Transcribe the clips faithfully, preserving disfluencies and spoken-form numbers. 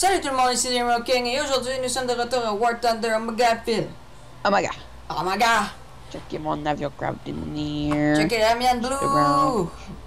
Salut tout le monde, ici Emerald King et aujourd'hui nous sommes de retour à War Thunder Omega Phil. Oh my god. Oh my god. Checkez mon avion Craftineer. Checkez la mienne Blue. Blue.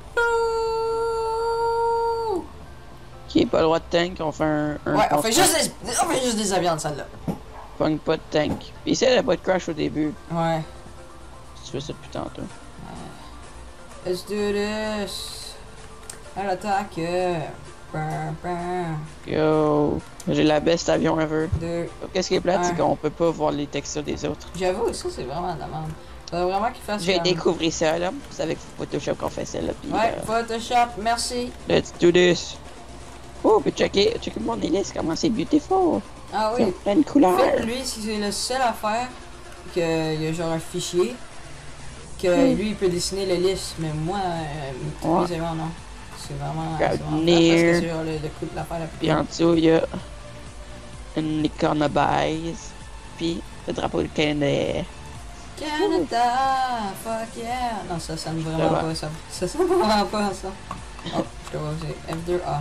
Qui est pas le droit de tank, on fait un. un ouais, on fait, juste des, on fait juste des avions de celle-là. Pogne pas de tank. Puis essaye de pas de crash au début. Ouais. Si tu fais ça depuis tantôt. Ouais. Let's do this. À l'attaque. Bam, bam. Yo. J'ai la best avion ever. Deux. Qu'est-ce qui est plate, un. c'est qu'on peut pas voir les textures des autres. J'avoue, ça c'est vraiment de la merde. Faudrait vraiment qu'il fasse. J'ai comme... découvert ça là. C'est avec Photoshop qu'on fait ça là. Puis, Ouais, euh... Photoshop, merci. Let's do this. Oh, puis checker, checker mon hélice, comment c'est beautiful. Ah oui. Plein de couleurs. Phil, lui, c'est le seul à faire qu'il y a genre un fichier que mm. lui il peut dessiner l'hélice, mais moi, euh, tous ouais. mes éléments non. C'est vraiment. C'est vraiment near. parce que c'est genre le, le coup de l'affaire la plus. Puis en dessous, il y a une licorne base. Puis le drapeau du Canada. Canada, fuck yeah! Non, ça sonne vraiment pas ça. Ça sonne vraiment pas ça. Oh, je te vois aussi. F deux A.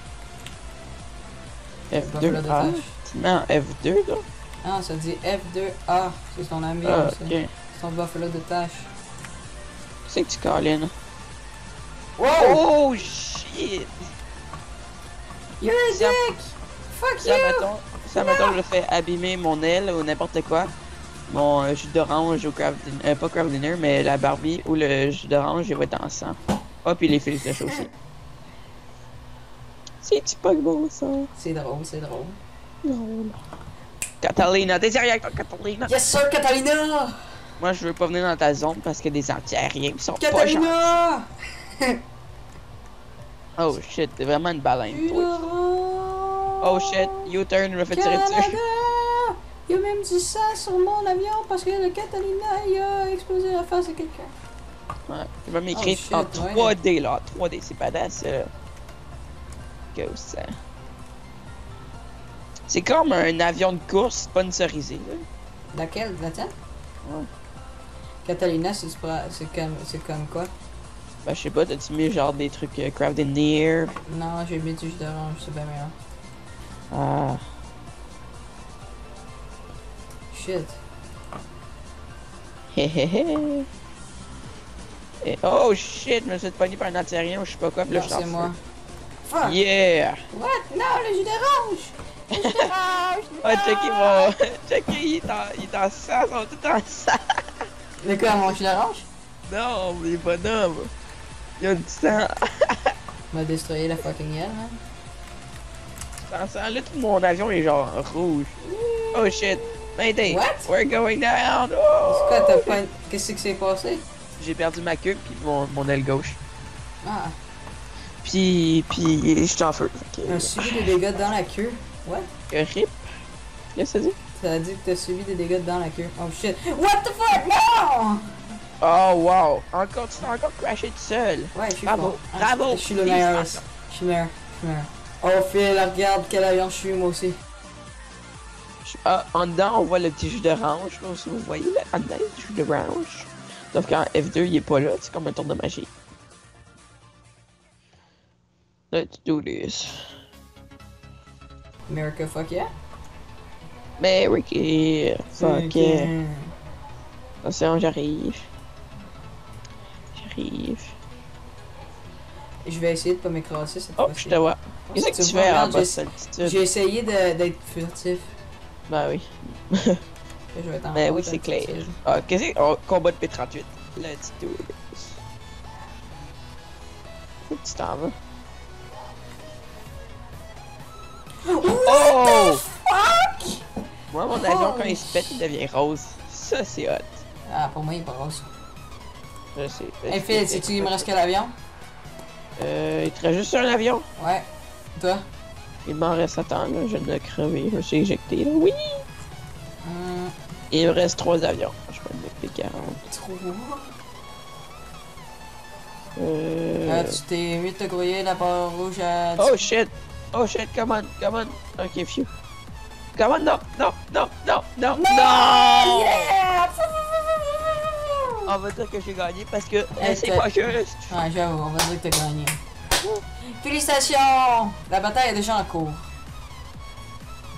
F deux A? Non, F deux là? Ah, ça dit F deux A. C'est ton ami. Ah, c'est ok. ton buffalo de tâche. C'est que tu callines. Wow! Oh shit! You're a ça, dick! Fuck ça, you! mettons, ça, no. mettons, je fais abîmer mon aile ou n'importe quoi. Mon euh, jus d'orange au craft euh, pas craft dinner, mais la Barbie ou le jus d'orange, il va être en sang. Oh, puis les fils de chaud aussi. C'est-tu pas beau ça? C'est drôle, c'est drôle. Drôle. Catalina, t'es sérieux avec toi, Catalina? Yes sir, Catalina! Moi, je veux pas venir dans ta zone parce qu'il y a des anti-aériens qui sont Catalina! pas gentils. Oh shit, t'es vraiment une baleine, toi. Oh shit, U-turn, je me fais tirer dessus. Il y a même du sang sur mon avion parce que le Catalina il a explosé la face de quelqu'un. Ouais, tu vas m'écrire oh, en shit, trois D ouais. Là, trois D, c'est badass là. Que ça. C'est comme un avion de course sponsorisé là. Laquelle? La tienne? Ouais. Catalina, c'est comme, c'est comme quoi? Ben je sais pas, t'as-tu mis genre des trucs uh, Crafted Near? Non, j'ai mis du jus d'orange, c'est bien meilleur. Ah. Shit. Hehehe. Et oh shit, je me suis pogné par un anti-aérien ou je sais pas quoi, pis là je c'est moi. Fuck. Yeah! What? Non, le jus d'orange! Le jus d'orange! Oh, checker mon. Checker, il est en, il est en sang, ils sont tous en sang! Mais quoi, mon jus d'orange? Non, les bonhommes! Il y a du sang! m'a destroyé la fucking gueule, man. Sans sang, là, tout mon avion est genre rouge. Oh shit! Mayday! What? We're going down! Oh! C'est quoi, t'as pas. Qu'est-ce qui s'est passé? J'ai perdu ma queue pis mon, mon aile gauche. Ah. Pis. Pis. J'étais en feu. Okay. Un subi des dégâts dans la queue? What? Un rip? Qu'est-ce que ça dit? Ça a dit que t'as subi des dégâts dans la queue. Oh shit! What the fuck? Non! Oh wow! Encore, tu t'es encore crashé tout seul! Ouais, je suis Bravo! ah, Bravo! Je suis le meilleur. Je suis le meilleur. Je suis le meilleur. Oh Phil, regarde quel avion je suis, moi aussi. Ah, en dedans, on voit le petit jus d'orange. Là aussi, vous voyez, là, en dedans, le jus d'orange. Sauf qu'en F deux, il est pas là. C'est comme un tour de magie. Let's do this. America, fuck yeah. America, fuck okay. Yeah. Attention, j'arrive. J'arrive. Je vais essayer de pas m'écraser cette oh, fois-ci. Oh, je te vois. Qu'est-ce que tu fais en bas de J'ai essayé d'être furtif. Bah oui. Je vais t'en ben oui, c'est clair. Ah, qu'est-ce que oh, combat de P trente-huit. Let's do this. Où tu t'en vas? Oh! Fuck! Moi, mon avion, quand il se pète, il devient rose. Ça, c'est hot. Ah, pour moi, il est pas rose. Je sais. Hey Phil, sais-tu il me reste quel avion? Euh, il te reste juste un avion? Ouais. Toi? Il m'en reste à temps, là. Je viens de crever. Je me suis éjecté, là. Oui! Hum... Il me reste trois avions. Je vais mettre P quarante. Trois? Euh... Ah, tu t'es mis de te grouiller la barre rouge à... Oh shit! Oh shit, come on, come on. Ok, phew. Come on, non, non, non, non, non, non! non! Yeah! On va dire que j'ai gagné parce que hey, c'est pas juste. Ouais, j'avoue, on va dire que t'as gagné. Félicitations! La bataille est déjà en cours.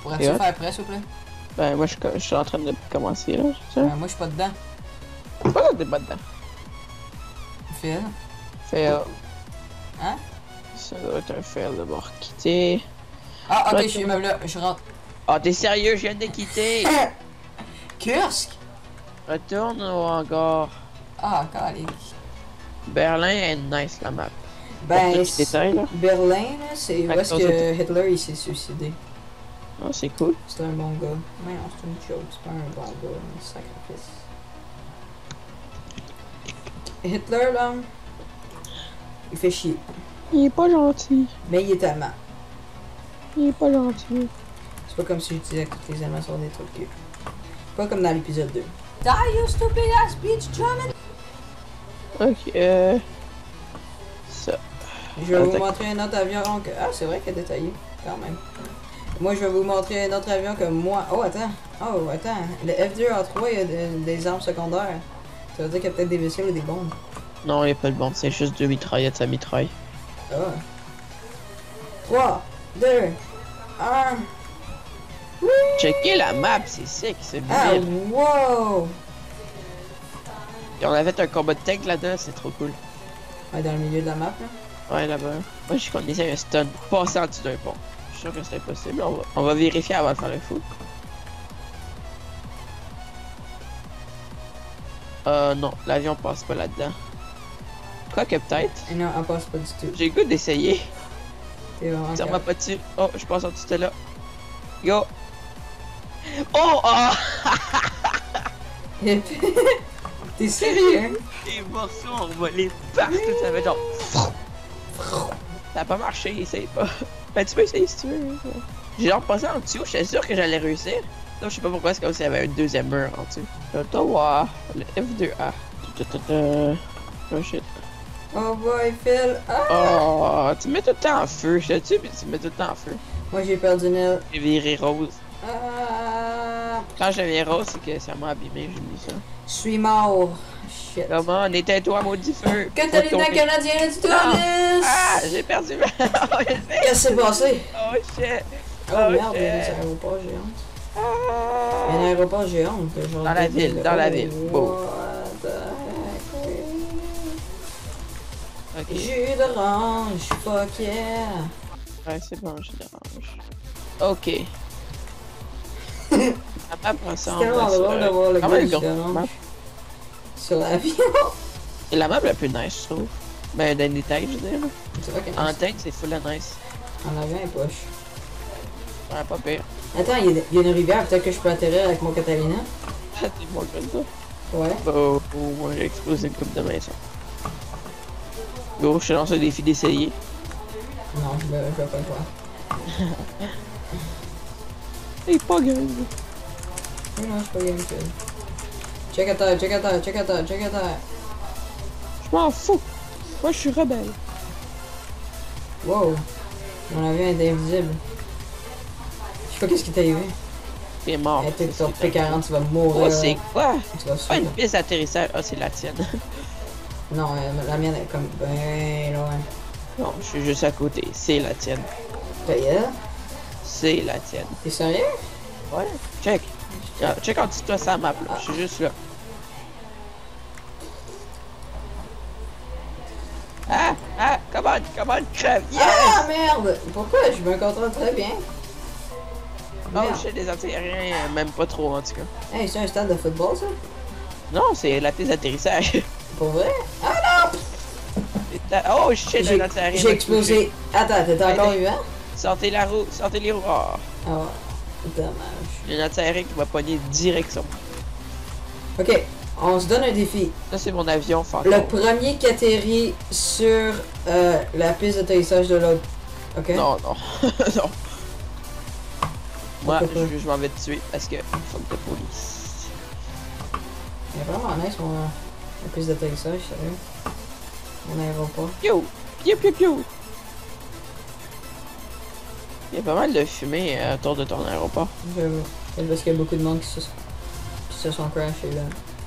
Pourrais-tu hot. faire prêt, s'il vous plaît? Ben, moi, je, je suis en train de commencer, là. Tu sais. Ben, moi, je suis pas dedans. Pourquoi t'es pas dedans? Phil. Fail. Hein? Ça doit être un fail de m'avoir quitté. Ah, ok, Ouais, je suis même là. Je rentre. Ah, t'es sérieux? Je viens de quitter. Kursk! Retourne au hangar. Ah, calique. Berlin est nice, la map. Ben, Pour tout détail, là. Berlin, là, c'est où Fait que est-ce ça, que c'est- Hitler, il s'est suicidé. Ah, c'est cool. C'est un bon gars. Mais non, c'est une joke, c'est pas un bon gars, un sacrifice. Hitler, là, il fait chier. Il est pas gentil. Mais il est allemand. Il est pas gentil. C'est pas comme si je disais que tous les Allemands sont des trucs cul. Pas comme dans l'épisode deux. Die, you stupid ass bitch, German! Ok, euh... Ça. Je vais vous Attends. montrer un autre avion que... Ah, c'est vrai qu'il est détaillé, quand même. Moi, je vais vous montrer un autre avion que moi... Oh, attends. Oh, attends. Le F deux A trois, il y a de- des armes secondaires. Ça veut dire qu'il y a peut-être des missiles ou des bombes. Non, il n'y a pas de bombe, c'est juste deux mitraillettes, ça mitraille. Ah. trois, deux, un... Checker la map, c'est sick, c'est Ah, bien. wow! Et on avait un combat de tank là-dedans, c'est trop cool. Ouais, dans le milieu de la map, là. Ouais, là-bas. Moi, je connaissais un stun passé en dessous d'un pont. Je suis sûr que c'est impossible. On va, on va vérifier avant de faire le fou. Euh, non, l'avion passe pas là-dedans. Quoi que peut-être. Et non, on passe pas du tout. J'ai le goût d'essayer. T'es vraiment... Tire-moi pas dessus. Oh, je passe en dessous de là. Go! Oh! Ah! T'es sérieux? Les morceaux ont volé partout, ça fait genre... Ça a pas marché, essaye pas. Ben tu peux essayer si tu veux. J'ai genre passé en dessous, j'étais sûr que j'allais réussir. Donc je sais pas pourquoi, c'est comme s'il y avait un deuxième mur en dessous. Ottawa, le F deux A. Oh shit. Oh boy, Phil! Ah! Oh, tu mets tout le temps en feu, je te tue puis tu mets tout le temps en feu. Moi, j'ai perdu Nil. J'ai viré rose. Ah! Quand je deviens rose, c'est que ça m'a abîmé, j'ai mis ça. Je suis mort. Shit. Comment on était toi, maudit feu? Catalina Retourner. Canadien du Non. tennis! Ah, j'ai perdu ma... Oh, j'ai fait- Qu'est-ce qui s'est passé? Oh shit! Oh, Oh, merde, il y a des shit. aéroports géants. Il y a Ah. un aéroport géant. Genre Dans la de- ville, de- dans la oh, ville. Beau. what the heck? Ok. Jus d'orange, fuck yeah! Ouais, c'est bon, je dérange. Ok. La map C'est ressemble tellement à ça. drôle de voir le Quand gars même jus grosse d'orange map. sur l'avion. C'est la map la plus nice, je trouve. Ben, d'un détail, je veux dire. C'est vrai qu'en En tête, c'est full nice. avion est poche. Ouais, pas pire. Attends, il y, a- il y a une rivière, peut-être que je peux atterrir avec mon Catalina? T'es bon comme ça. Ouais. Oh, oh, moi j'ai explosé une coupe de maison. Go, je te lance un défi d'essayer. Non, je vais, je vais pas le faire. T'es pas grave. Non, non, je suis pas game Phil. Check à terre, check à terre, check à terre, check à terre. Je m'en fous. Moi, je suis rebelle. Wow. Mon avion est invisible. Je sais pas qu'est-ce qui t'est arrivé. T'es mort. Hey, t'es C'est sur ce que P quarante, tu vas t'as- mourir. Oh, c'est quoi? Tu vas Pas une sauter. piste d'atterrissage. Ah, c'est la tienne. Non, euh, la mienne est comme ben loin. Non, je suis juste à côté. C'est la tienne. Ta gueule? C'est la tienne. T'es sérieux? Ouais. Check. Ah, check en dessous de toi sa map, là. Je suis juste là. Ah! Ah! Come on! Come on! Crève! Yes! Ah merde! Pourquoi? Je me contrôle très bien. Oh, Merde. je sais des anti-aériens, euh, même pas trop en tout cas. Hey, c'est un stade de football ça? Non, c'est la piste d'atterrissage. Pour vrai? Ah C'est ta- Oh shit, non! J'ai un anti-aérien. j'ai m'a explosé. Attends, t'es encore Allez. vivant? touché. Sortez la roue, sortez les roues. Oh, Ah ouais. Dommage. il y a un anti-aérien qui m'a pogné direction. Ok, on se donne un défi. Ça, c'est mon avion fantôme. Le premier qui atterrit sur euh, la piste d'atterrissage de l'autre. Ok? Non, non, non. Moi, Pourquoi pas? je, je m'en vais te tuer parce que fuck de police. Il est vraiment nice mon la piste d'atterrissage, sérieux. Mon aéroport. Yo! Piu piu piu! Il y a pas mal de fumée euh, autour de ton aéroport. J'avoue. C'est parce qu'il y a beaucoup de monde qui se, qui se sont crashés là.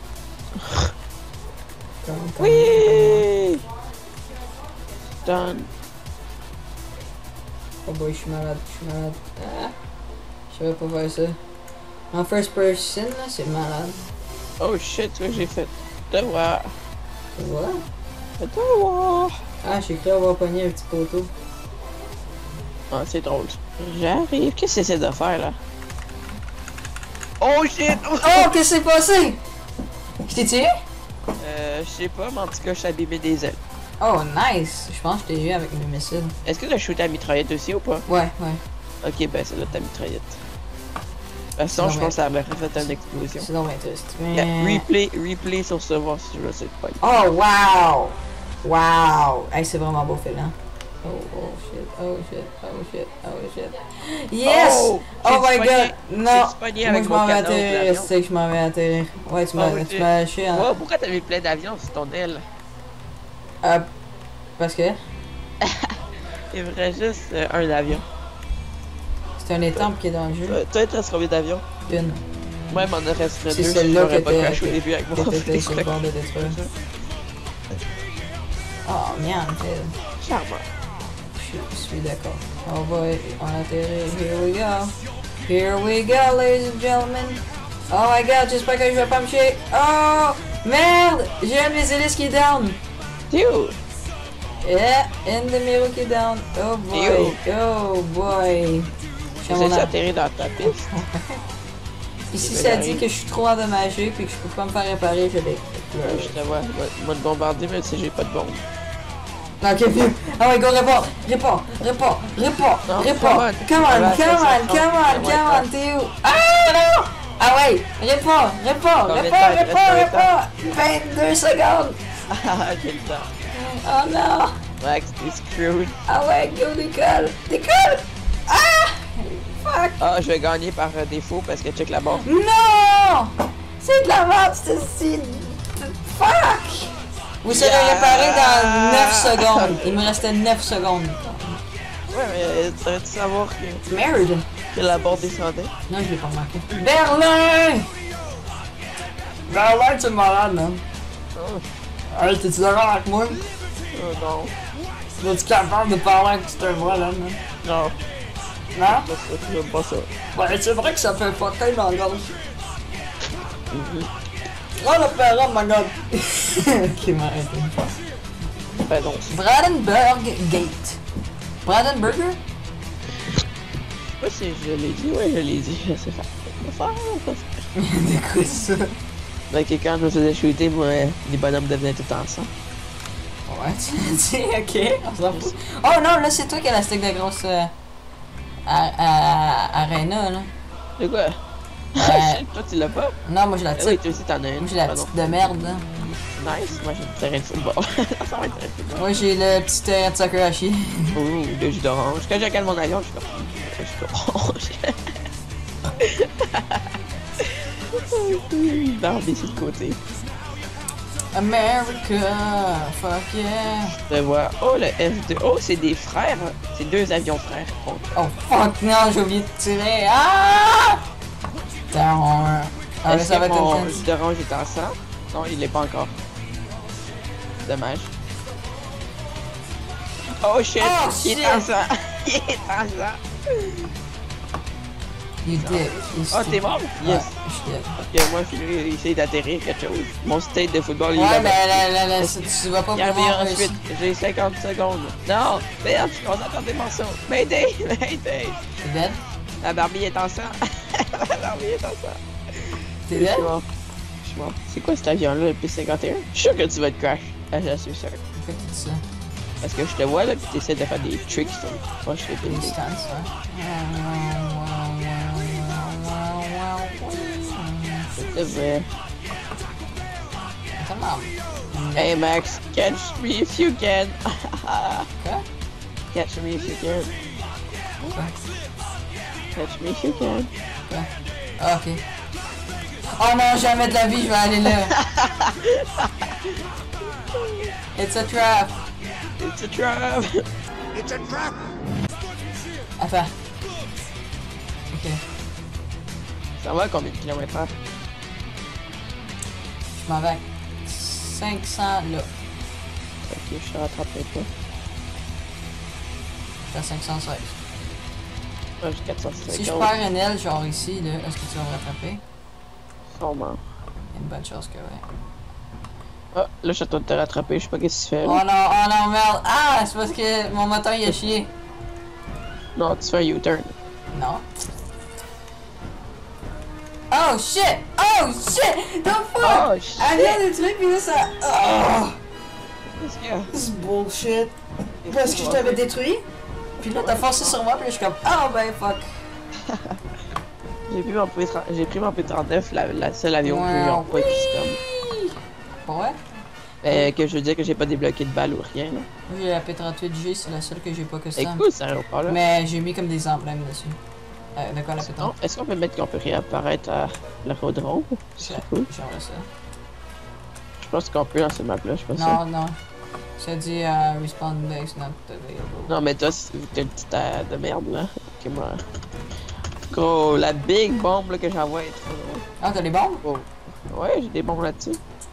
Comme, comme- Oui! Done. Oh boy, je suis malade, je suis malade. Ah. Je savais pas faire ça. En first person, là, c'est malade. Oh shit, tu vois, j'ai fait devoir. Voilà. Devoir. Ah, j'ai cru avoir pogné un petit poteau. Ah, c'est drôle. J'arrive. Qu'est-ce que c'est de faire là? Oh shit! Oh, qu'est-ce qui s'est passé? Je t'ai tué? Euh, je sais pas, mais en tout cas, je t'ai abîmé des ailes. Oh, nice! Je pense que je t'ai eu avec mes missiles. Est-ce que tu as shooté à mitraillette aussi ou pas? Ouais, ouais. Ok, ben c'est là ta mitraillette. De toute façon, je pense que ça avait fait une explosion. C'est donc bien triste. Yeah, Mais... replay, replay sur ce voir si je veux essayer de pas. Oh, wow! Wow! Hey, c'est vraiment beau, Phil, hein? Oh, oh shit, oh shit, oh shit, oh shit. Yes! Oh, Oh my god! Non! Moi, Moi, je m'en vais atterrir, c'est que je m'en vais atterrir. Ouais, tu m'as oh, tu m'as lâché, hein? Oh, pourquoi t'as mis plein d'avions sur ton aile? Euh, parce que? Il vrai juste euh, un avion. C'est un étampe qui est dans le jeu. Euh, toi, il te reste combien d'avions? Une. Moi, il m'en resterait C'est deux si celle-là j'aurais que pas craché au t'es- début avec mon que t'étais sur le flic. bord de détruire. Oh, merde, Phil. Charmant. Je suis d'accord. On va on atterrir. Here we go. Here we go, ladies and gentlemen. Oh my god, j'espère que je vais pas me chier. Oh! Merde! J'ai un de mes hélices qui est down. Dude! Yeah, une de mes roues qui est down. Oh boy. Oh boy. Je suis à Vous mon êtes âme. atterri dans ta piste? Ici, Mais ça j'arrive. dit que je suis trop endommagé puis que je peux pas me faire réparer, je vais. Je te vois, moi te bombarder, mais tu sais, j'ai pas de bombe. Ok, puis. Ah ouais, go, réponds, réponds, réponds, réponds, Non, réponds. come on. Come on, Ah bah, come ça, on, ça, come ça, on, ouais, come ouais. on, t'es où? Ah non! Ah ouais, réponds, réponds, Combien de réponds, temps? Il te réponds, reste réponds. vingt-deux secondes. Ah, j'ai le temps. Oh non. Max, t'es screwed. Ah ouais, go, décolle, décolle. Ah! Fuck. Ah, je vais gagner par euh, défaut parce que check la barre. Non! C'est de la merde, c'est si. Fuck! Vous serez Yeah! réparé dans neuf secondes. Il me restait neuf secondes. Ouais, mais tu aurais dû savoir que, Merde! que la barre descendait. Non, je l'ai pas remarqué. Berlin! Berlin, tu es malade, man. Oh, Hey, t'es-tu d'accord avec moi? oh non. Es-tu capable de parler avec cet vrai, là, man? Non, Non? pas ça, j'aime pas ça. Ouais, c'est vrai que ça fait fucker dans le gorge. Mhm. Oh, le parent, my god! Ok, m'arrête. Ben non. Brandenburg Gate. Brandenburger? Je sais pas si je l'ai dit, ouais, je l'ai dit, je sais faire. Je sais faire, je sais faire. De quoi ça? Ben, que quand je me faisais shooter, moi, les bonhommes devenaient tout ensemble. Ouais, tu l'as dit, ok, on s'en fout. Oh non, là, c'est toi qui as la stick de grosse. Euh, à, à, Arena, là. C'est quoi? Ouais. Toi, tu l'as pas? Non, moi j'ai la Ah oui, petite. toi aussi, t'en as une. Moi j'ai la Pardon. petite de merde, là. Nice, moi j'ai le terrain de football. Ça va être terrain de football. Moi j'ai le petit terrain de soccer à chier. Ouh, deux jus d'orange. Quand j'ai calme mon avion, je suis comme. Un jus d'orange. Barbie sur le côté. America, fuck yeah. Je vais voir. Oh, le F deux. Oh, c'est des frères. C'est deux avions frères. Oh. Oh fuck, non, j'ai oublié de tirer. Ah! Down. Ah, là, Est-ce ça va que être mon intense. jus d'orange est en sang? Non, il l'est pas encore. Dommage. Oh shit! Oh, il shit. est en sang! Il est en sang! You dick. you Oh, t'es stupid. mort? Ouais, Yes! je suis dead. Ok, moi, je vais essayer d'atterrir quelque chose. Mon state de football, il Ouais, est mais là-bas. là, là, là, ça, tu vas pas Il y en pouvoir a réussir. ensuite. J'ai cinquante secondes. Non! Merde, on entend des morceaux. Mayday! Mayday! T'es dead? La Barbie est en sang! La Barbie est en sang! T'es Je dead? suis mort. Je suis mort. C'est quoi cet avion-là, le P cinquante et un? Je suis sûr que tu vas te crash. Ah, je suis sûr. Pourquoi tu dis ça? Parce que je te vois là, pis t'essaies de faire des tricks. Là. Moi, je fais Des des stunts, ouais. C'est vrai. Comment? Hey Max, catch me if you can. Quoi? Catch me if you can. Quoi? Catch me if you can. Quoi? Ah, ok. Oh non, jamais de la vie, je vais aller là. It's a trap. It's a trap. It's a trap! Attends. Ok. Ça va à combien de kilomètres heure? Je m'en vais à cinq cents là. Ok, je te rattraperai pas. Je suis à cinq cent seize. Ouais, j'ai quatre cent cinquante. Si je perds une aile, genre ici, là, est-ce que tu vas me rattraper? Sûrement. Il y a une bonne chance que ouais. Ah, là, je suis en train de te rattraper, je sais pas qu'est-ce que tu fais. Oh Là. non, oh non, merde! Ah, c'est parce que mon moteur il a chié. Non, tu fais un U-turn. Non. Oh shit! Oh shit! The fuck! Oh, shit! Elle vient de truc pis là ça. Oh! Qu'est-ce qu'il y a? C'est bullshit! Parce que je t'avais détruit. Pis là t'as forcé sur moi pis là je suis comme oh ben fuck! J'ai pris mon P trente j'ai pris mon P trente-neuf, la, la seule avion que j'ai Wow. en pas de système. Pour vrai? Euh, que je veux dire que j'ai pas débloqué de balles ou rien. Là. Moi j'ai la P trente-huit G, c'est la seule que j'ai pas C'est custom. cool, ça aéroport là. Mais j'ai mis comme des emblèmes dessus. Euh, de quoi la P Non, trente-huit? est-ce qu'on peut mettre qu'on peut réapparaître à l'aérodrome? C'est cool. J'aimerais ça. Je pense qu'on peut dans cette map là, je sais pas ça. Non, non. Ça dit uh, respawn base not available. Non, mais toi, t'es une petite euh, de merde là. Ok, moi. Gros, la big bombe là, que j'envoie est trop drôle. Ah, t'as les bombes? Oh. Ouais, j'ai des bombes là-dessus.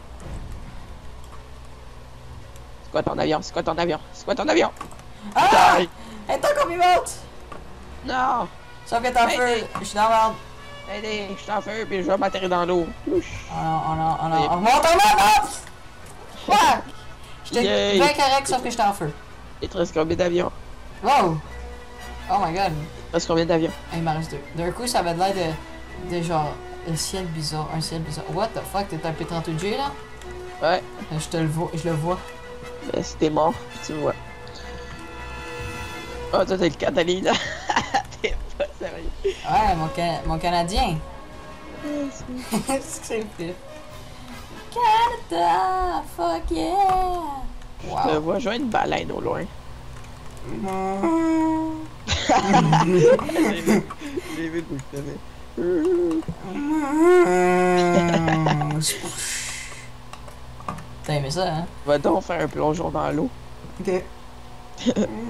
C'est quoi ton avion? C'est quoi ton avion? C'est quoi ton avion? Ah! Die. Elle est encore vivante! Non! Sauf que t'es en Hey, feu, hey. je suis dans l'ordre. Aidez, je suis en feu puis je vais m'atterrir dans l'eau. Louche. Oh non, oh non, oh non. Oui. Oh, monte en bas! Fuck! J'étais Yay. bien correct sauf que j'étais en feu. Il te reste combien d'avions? Wow! Oh my god. Il te reste combien d'avions? Hey, il m'en reste deux. D'un coup, ça avait l'air de, de genre un ciel bizarre, un ciel bizarre. What the fuck, t'es un P trente-huit G là? Ouais, Euh, Je te le vois, je le vois. ben si t'es mort, puis tu me vois. Oh, toi t'es le Catalina. T'es pas sérieux. Ouais, mon, Can mon Canadien. C'est que c'est pire. Canada, fuck yeah! Je Wow. vois, je vois une baleine au loin. J'ai vu, j'ai vu d'où je t'avais. T'as aimé ça, hein? Va donc faire un plongeon dans l'eau. Ok. Tu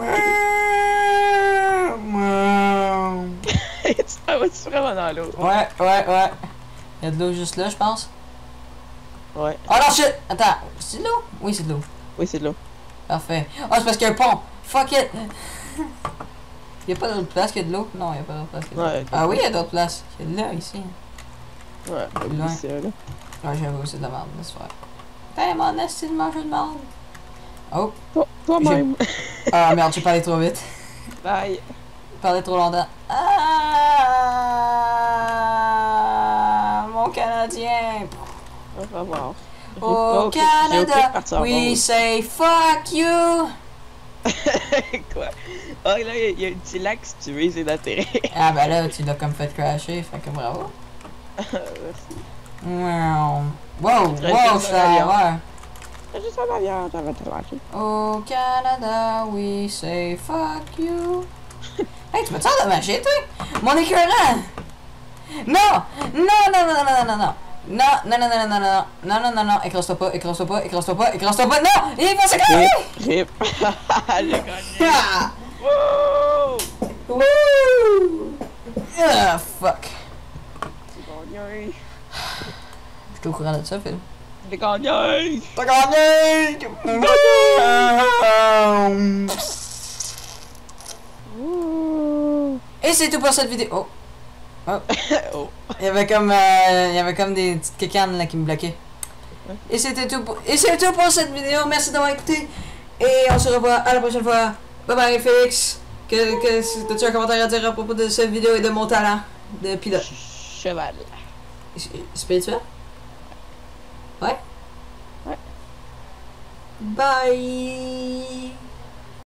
t'en vas-tu vraiment dans l'eau? Ouais, ouais, ouais. Y'a de l'eau juste là, je pense. Ouais. Oh non, shit! Attends, c'est de l'eau? Oui, c'est de l'eau. Oui, c'est de l'eau. Parfait. Oh, c'est parce qu'il y a un pont! Fuck it! Y'a pas d'autre place qu'il y a de l'eau? Non, y'a pas d'autre place qu'il y a de l'eau. Ouais, Ah oui, y'a d'autres places. Y'a de là, ici. ouais, Loin. c'est ça là. Ouais, j'avoue, c'est de la merde, laisse faire. T'es mon esti de manger de merde. Oh. Toi- Toi-même. Ah merde, j'ai parlé trop vite. Bye. Parlé trop longtemps. Ah, mon Canadien. On va voir. Au Ok, j'ai aucune Canada, partie en we rose. say fuck you. Quoi? Oh là, il y, a un petit lac si tu veux essayer d'atterrir. Ah ben là, tu l'as comme fait crasher, fait que bravo. Merci. Wow. Wow, Très wow, bien, je suis ça à va l'envers. C'est juste un avion, ça va te lâcher. Au Canada, we say fuck you. Hey, tu peux te endommager, toi? Mon écœurant! Non! Non, non, non, non, non, non, non. Non, non, non, non, non, non, non, non, non, non, non, écrase-toi pas, écrase-toi pas, écrase-toi pas, écrase-toi pas, non! Il va se casser! Rip, rip. J'ai gagné. Ah! Wow! Wouh! Ah, fuck. J'ai gagné. Je suis au courant de ça, Phil. J'ai gagné. T'as gagné! Ouh. Et c'est tout pour cette vidéo. Oh. Oh. Oh. Il y avait comme, euh, il y avait comme des petites kécanes là qui me bloquaient. Ouais. Et c'était tout pour, et c'est tout pour cette vidéo. Merci d'avoir écouté. Et on se revoit à la prochaine fois. Bye bye Félix. Que, que, t'as-tu un commentaire à dire à propos de cette vidéo et de mon talent de pilote? Cheval. Spirituel? Ouais? Ouais. Bye.